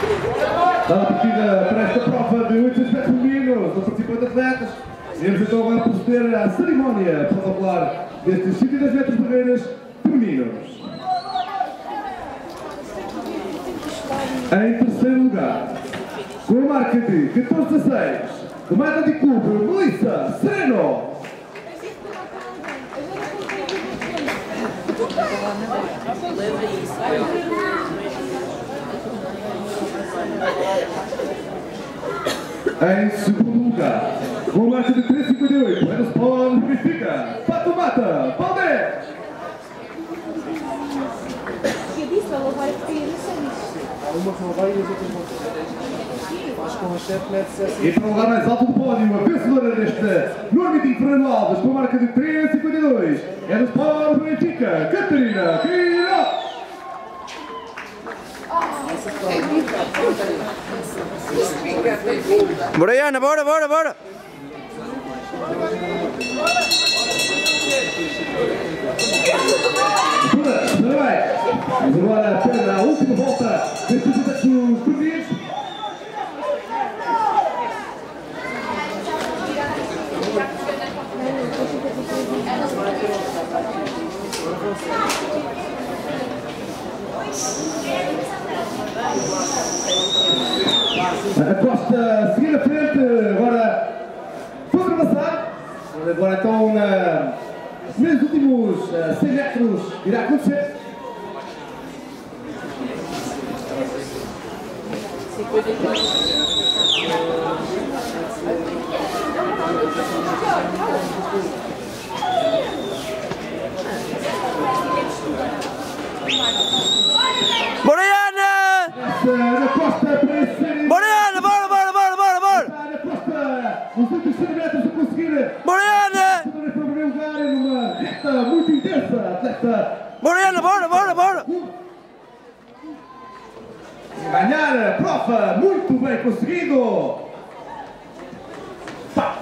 Está a partida para esta prova de 800 metros femininos, são participantes atletas. Iremos então agora proceder à cerimónia protocolar destes 110 metros de barreiras femininos. Em terceiro lugar, com a marca de 14-16, do Marca de Clube, Melissa Sereno. Em segundo lugar, com a marca de 3,58, é do Sport Benfica, Pato Mata, Alves. Ela vai repetir, uma que não vai e as outras vão ter. Acho que com as 7 metros e para o lugar mais alto do pódio, a vencedora deste Normitinho Fernando Alves, com a marca de 3,52, é do Sport Benfica, Catarina Queiroz. Briana, bora, bora, bora! Vamos agora para a última volta destes desafio turnios. A Costa seguir à frente, agora foi ultrapassar. Agora então nos últimos 100 metros irá acontecer. Mariana! Mariana, bora, bora, bora, bora, bora! Os últimos 100 metros a conseguir. Mariana! Em primeiro lugar, numa reta muito intensa, atleta. Mariana, bora, bora, bora! Ganhar a prova, muito bem conseguido.